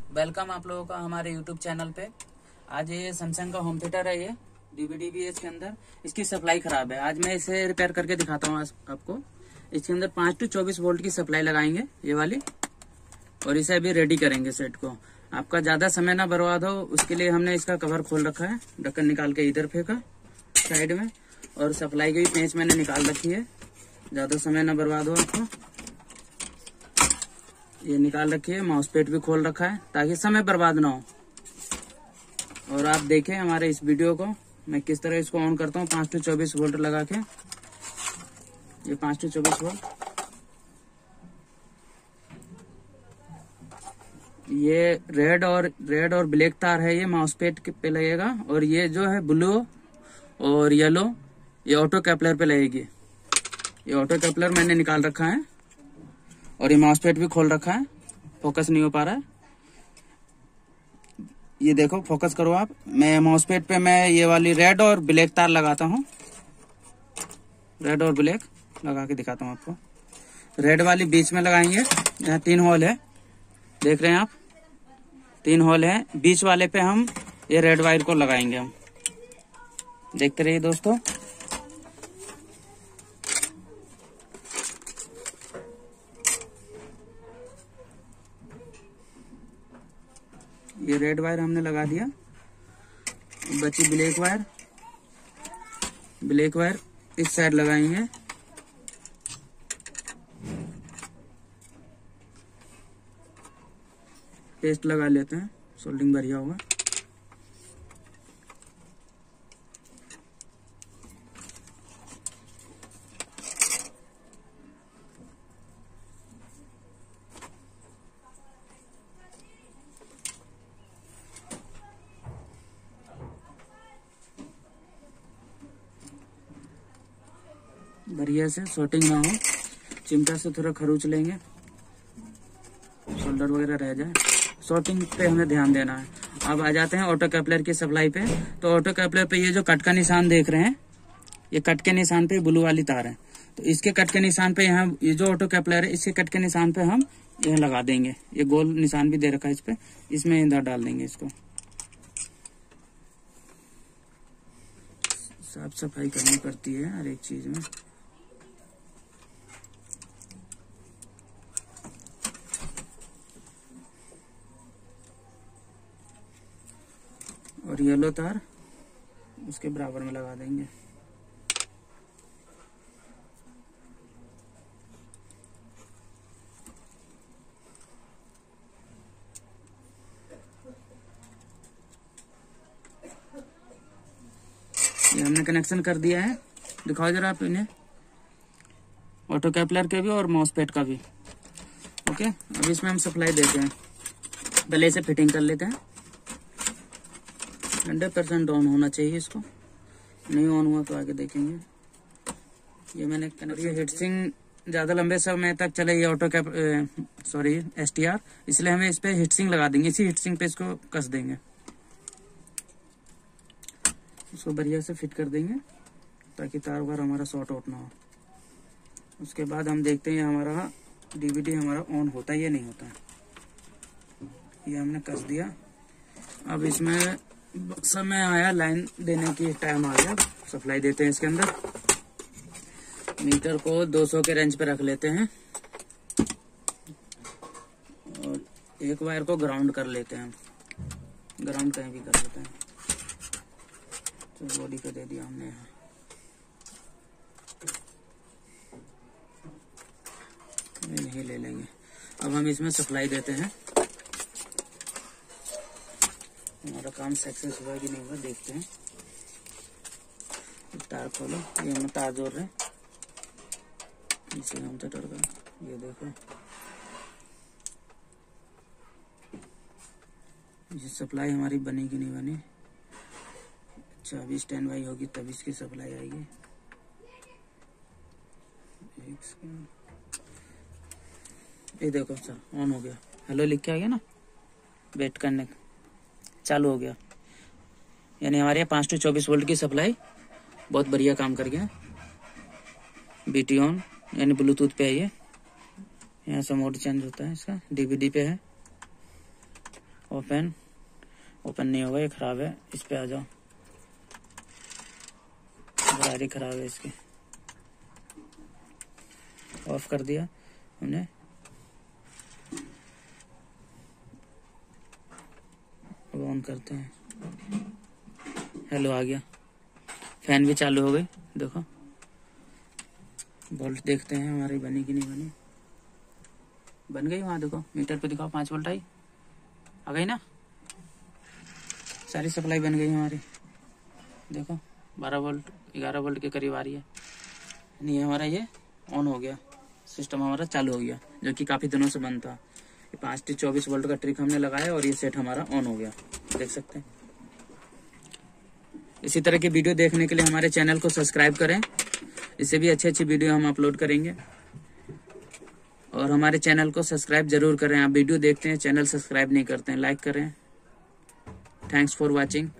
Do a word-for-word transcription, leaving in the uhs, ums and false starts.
Welcome आप लोगों का हमारे यूट्यूब चैनल पे। आज ये सैमसंग का होम थिएटर है, ये डीवीडी भी है इसके अंदर। इसकी सप्लाई खराब है, आज मैं इसे रिपेयर करके दिखाता हूँ आपको। इसके अंदर पाँच टू चौबीस वोल्ट की सप्लाई लगाएंगे ये वाली, और इसे अभी रेडी करेंगे सेट को। आपका ज्यादा समय ना बर्बाद हो उसके लिए हमने इसका कवर खोल रखा है, ढक्कन निकाल के इधर फेंका साइड में, और सप्लाई की भी पेंच मैंने निकाल रखी है, ज्यादा समय ना बर्बाद हो आपको। ये निकाल रखी है, माउस पेट भी खोल रखा है ताकि समय बर्बाद ना हो। और आप देखें हमारे इस वीडियो को मैं किस तरह इसको ऑन करता हूँ पाँच टू चौबीस वोल्ट लगा के। ये पाँच टू चौबीस वोल्ट, ये रेड और रेड और ब्लैक तार है, ये माउस पेट पे लगेगा। और ये जो है ब्लू और येलो, ये ऑटो कैपलर पे लगेगी। ये ऑटो कैपलर मैंने निकाल रखा है, और ये माउस पेट भी खोल रखा है। फोकस नहीं हो पा रहा है, ये देखो फोकस करो आप। मैं माउस पेट पे मैं ये वाली रेड और ब्लैक तार लगाता हूँ, रेड और ब्लैक लगा के दिखाता हूँ आपको। रेड वाली बीच में लगाएंगे, यहाँ तीन होल है, देख रहे हैं आप, तीन होल है। बीच वाले पे हम ये रेड वायर को लगाएंगे हम, देखते रहिए दोस्तों। ये रेड वायर हमने लगा दिया, बची ब्लैक वायर। ब्लैक वायर इस साइड लगाएंगे। पेस्ट लगा लेते हैं, सोल्डिंग बढ़िया होगा। बढ़िया से शॉर्टिंग ना हो, चिमटा से थोड़ा खरोच लेंगे, शोल्डर वगैरह रह जाए। शॉर्टिंग पे हमें ध्यान देना है। अब आ जाते हैं ऑटो कैपलर की सप्लाई पे। तो ऑटो कैपलर पे ये जो कट का निशान देख रहे हैं, ये कट के निशान पे ब्लू वाली तार है, तो इसके कट के निशान पे यहाँ ये जो ऑटो कैपलर है, इसके कट के निशान पे हम यह लगा देंगे। ये गोल निशान भी दे रखा है इस पे, इसमें इधर डाल देंगे इसको। साफ सफाई करनी पड़ती है हर एक चीज में। और येलो तार उसके बराबर में लगा देंगे। ये हमने कनेक्शन कर दिया है, दिखाओ जरा आप इन्हें, ऑटो कैपलर के भी और माउस पैड का भी। ओके, अब इसमें हम सप्लाई देते हैं, पहले इसे फिटिंग कर लेते हैं। हंड्रेड परसेंट ऑन होना चाहिए इसको, नहीं ऑन हुआ तो आगे देखेंगे। ये मैंने ये हीटसिंग ज्यादा लंबे समय तक चले, ये auto cap sorry S T R, इसलिए हमें इस पे हीटसिंग लगा देंगे। इसी हीटसिंग पे इसको कस देंगे, इसको बढ़िया से फिट कर देंगे ताकि तार वार हमारा शॉर्ट आउट ना हो। उसके बाद हम देखते हैं हमारा डीवीडी हमारा ऑन होता है या नहीं होता है। ये हमने कस दिया। अब इसमें समय आया, लाइन देने की टाइम आ गया, सप्लाई देते हैं इसके अंदर। मीटर को दो सौ के रेंज पे रख लेते हैं, और एक वायर को ग्राउंड कर लेते हैं। ग्राउंड कहीं भी कर लेते हैं, तो बॉडी पे दे दिया हमने यहाँ। यही ले लेंगे। अब हम इसमें सप्लाई देते हैं। हमारा काम सक्सेस हुआ कि नहीं हुआ देखते हैं। तार खोलो, ये हम तार जोड़ रहे हैं इसे हम चटर का, ये देखो। ये सप्लाई हमारी बनी कि नहीं बनी। अच्छा, अभी स्टैंड बाई होगी तब इसकी सप्लाई आएगी। ये देखो सर, ऑन हो गया, हेलो लिख के आ गया ना, वेट करने चालू हो गया। यानी हमारे यहाँ पाँच टू चौबीस वोल्ट की सप्लाई बहुत बढ़िया काम कर गया। बीटी ऑन यानी ब्लूटूथ पे है ये, यहाँ से मोड चेंज होता है इसका, डीवीडी पे है। ओपन ओपन नहीं होगा, ये खराब है। इस पे आ जाओ, गाड़ी खराब है इसकी। ऑफ कर दिया हमने। अब ऑन करते हैं। हेलो आ गया, फैन भी चालू हो गई। देखो वोल्ट देखते हैं हमारी बनी कि नहीं बनी। बन गई, वहां देखो मीटर पे दिखाओ, पांच वोल्ट आई, आ गई ना, सारी सप्लाई बन गई हमारी। देखो बारह वोल्ट ग्यारह वोल्ट के करीब आ रही है। नहीं हमारा ये ऑन हो गया, सिस्टम हमारा चालू हो गया, जो कि काफी दिनों से बंद था। ये पाँच से चौबीस वोल्ट का ट्रिक हमने लगाया और ये सेट हमारा ऑन हो गया, देख सकते हैं। इसी तरह की वीडियो देखने के लिए हमारे चैनल को सब्सक्राइब करें, इससे भी अच्छी अच्छी वीडियो हम अपलोड करेंगे। और हमारे चैनल को सब्सक्राइब जरूर करें। आप वीडियो देखते हैं, चैनल सब्सक्राइब नहीं करते हैं, लाइक करें। Thanks for watching.